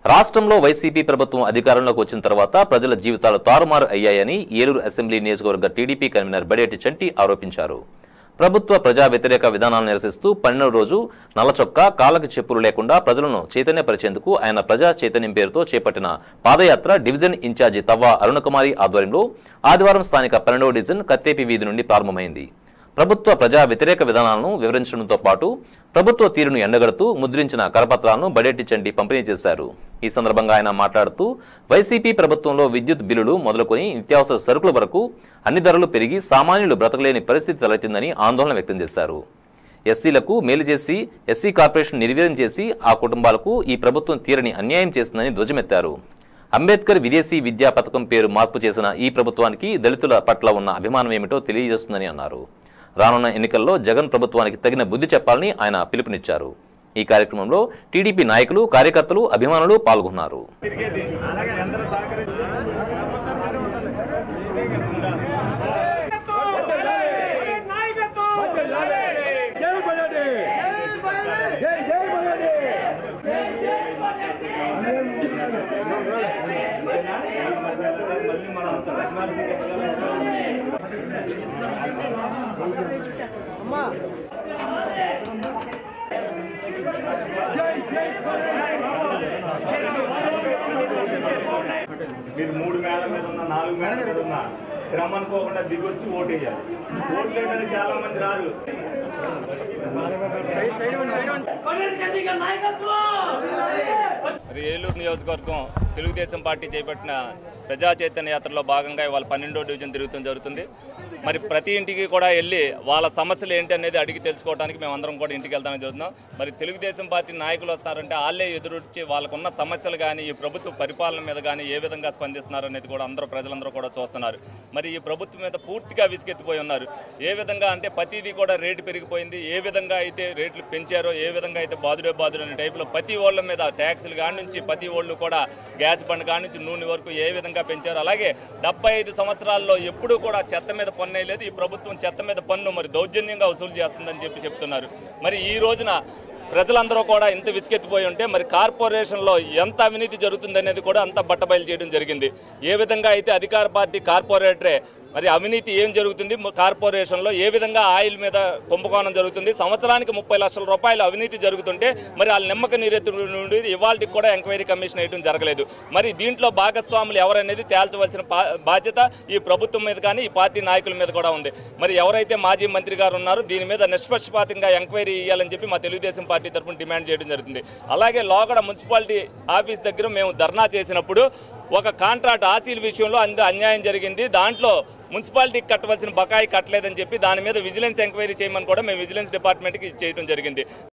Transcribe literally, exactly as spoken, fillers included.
రాష్ట్రంలో వైసీపీ ప్రభుత్వం అధికారంలోకి వచ్చిన తర్వాత ప్రజల జీవితాలు తారుమారు అయ్యాయని ఏలూరు అసెంబ్లీ నియోజకవర్గ టీడీపీ కన్వీనర్ బడేటి చంటి ఆరోపించారు. ప్రభుత్వ ప్రజా వ్యతిరేక విధానాలను నిరసిస్తూ పన్నెండవ రోజు నల్లచొక్కా కాళ్ళకి చెప్పులు లేకుండా ప్రజలను చైతన్యపరిచేందుకు ఆయన ప్రజా చైతన్యం పేరుతో చేపట్టిన పాదయాత్ర డివిజన్ ఇన్ఛార్జి తవ్వ అరుణకుమారి ఆధ్వర్యంలో ఆదివారం స్థానిక పన్నెండవ డివిజన్ కత్తేపి వీధి నుండి ప్రారంభమైంది. ప్రభుత్వ ప్రజా వ్యతిరేక విధానాలను వివరించడంతో పాటు ప్రభుత్వ తీరును ఎండగడుతూ ముద్రించిన కరపత్రాలను బడేటి చంటి పంపిణీ చేశారు. ఈ సందర్భంగా ఆయన మాట్లాడుతూ వైసీపీ ప్రభుత్వంలో విద్యుత్ బిల్లులు మొదలుకొని నిత్యావసర సరుకుల వరకు అన్ని ధరలు పెరిగి సామాన్యులు బ్రతకలేని పరిస్థితి తలెత్తిందని ఆందోళన వ్యక్తం చేశారు. ఎస్సీలకు మేలు చేసి ఎస్సీ కార్పొరేషన్ నిర్వీర్యం చేసి ఆ కుటుంబాలకు ఈ ప్రభుత్వం తీరని అన్యాయం చేస్తుందని ధ్వజమెత్తారు. అంబేద్కర్ విదేశీ విద్యా పథకం పేరు మార్పు చేసిన ఈ ప్రభుత్వానికి దళితుల పట్ల ఉన్న అభిమానం ఏమిటో తెలియజేస్తుందని అన్నారు. రానున్న ఎన్నికల్లో జగన్ ప్రభుత్వానికి తగిన బుద్ధి చెప్పాలని ఆయన పిలుపునిచ్చారు. ఈ కార్యక్రమంలో టీడీపీ నాయకులు, కార్యకర్తలు, అభిమానులు పాల్గొన్నారు. మీరు మూడు మేళ మీద ఉన్న నాలుగు మేళ మీద ఉన్న శ్రమ అనుకోకుండా దిగొచ్చి ఓటేయాలి. ఓటు చేయడానికి చాలా మంది రారు. మరి ఏలూరు నియోజకవర్గం తెలుగుదేశం పార్టీ చేపట్టిన ప్రజా చైతన్య యాత్రలో భాగంగా ఇవాళ పన్నెండో డివిజన్ తిరుగుతూ జరుగుతుంది. మరి ప్రతి ఇంటికి కూడా వెళ్ళి వాళ్ళ సమస్యలు ఏంటి అనేది అడిగి తెలుసుకోవడానికి మేమందరం కూడా ఇంటికి వెళ్తామని జరుగుతున్నాం. మరి తెలుగుదేశం పార్టీ నాయకులు వస్తారంటే వాళ్ళే ఎదురొచ్చి వాళ్ళకున్న సమస్యలు కానీ ఈ ప్రభుత్వ పరిపాలన మీద కానీ ఏ విధంగా స్పందిస్తున్నారు అనేది కూడా అందరూ ప్రజలందరూ కూడా చూస్తున్నారు. మరి ఈ ప్రభుత్వం మీద పూర్తిగా విసిగెత్తిపోయి ఉన్నారు. ఏ విధంగా అంటే ప్రతిదీ కూడా రేటు పెరిగిపోయింది. ఏ విధంగా అయితే రేట్లు పెంచారో, ఏ విధంగా అయితే బాదుడే బాదుడు అనే టైపులో ప్రతి ఓళ్ళ మీద ట్యాక్సులు కాడి నుంచి ప్రతి ఓళ్ళు కూడా గ్యాస్ బండ్ కాడి నుంచి నూనె వరకు ఏ విధంగా పెంచారు. అలాగే డెబ్బై ఐదు సంవత్సరాల్లో ఎప్పుడూ కూడా చెత్త మీద పన్ను లేదు. ఈ ప్రభుత్వం చెత్త మీద పన్ను మరి దౌర్జన్యంగా వసూలు చేస్తుందని చెప్పి చెప్తున్నారు. మరి ఈ రోజున ప్రజలందరూ కూడా ఇంత విసిగెత్తిపోయి ఉంటే మరి కార్పొరేషన్లో ఎంత అవినీతి జరుగుతుందనేది కూడా అంతా బట్టబయలు చేయడం జరిగింది. ఏ విధంగా అయితే అధికార పార్టీ కార్పొరేటరే మరి అవినీతి ఏం జరుగుతుంది, కార్పొరేషన్లో ఏ విధంగా ఆయిల్ మీద కుంభకోణం జరుగుతుంది, సంవత్సరానికి ముప్పై లక్షల రూపాయలు అవినీతి జరుగుతుంటే మరి వాళ్ళ నిమ్మక నీరెత్తు నుండి ఇవాళకి కూడా ఎంక్వైరీ కమిషన్ వేయడం జరగలేదు. మరి దీంట్లో భాగస్వాములు ఎవరనేది తేల్చవలసిన బాధ్యత ఈ ప్రభుత్వం మీద కానీ ఈ పార్టీ నాయకుల మీద కూడా ఉంది. మరి ఎవరైతే మాజీ మంత్రి గారు ఉన్నారో దీని మీద నిష్పక్షపాతంగా ఎంక్వైరీ ఇవ్వాలని చెప్పి మా తెలుగుదేశం పార్టీ తరఫున డిమాండ్ చేయడం జరుగుతుంది. అలాగే లోగడ మున్సిపాలిటీ ఆఫీస్ దగ్గర మేము ధర్నా చేసినప్పుడు ఒక కాంట్రాక్ట్ ఆసీల విషయంలో అంత అన్యాయం జరిగింది. దాంట్లో మున్సిపాలిటీకి కట్టవలసిన బకాయి కట్టలేదని చెప్పి దాని మీద విజిలెన్స్ ఎంక్వైరీ చేయమని కూడా మేము విజిలెన్స్ డిపార్ట్మెంట్కి చేయడం జరిగింది.